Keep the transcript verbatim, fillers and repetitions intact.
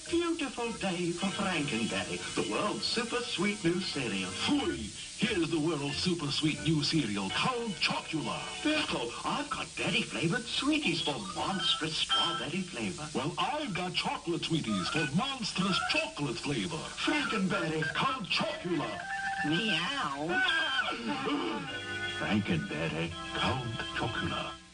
Beautiful day for Frankenberry, the world's super sweet new cereal. Phooey! Here's the world's super sweet new cereal called Chocula. Bickle, I've got berry-flavored sweeties for monstrous strawberry flavor. Well, I've got chocolate sweeties for monstrous chocolate flavor. Frankenberry, Called Chocula. meow. Frankenberry called Chocula.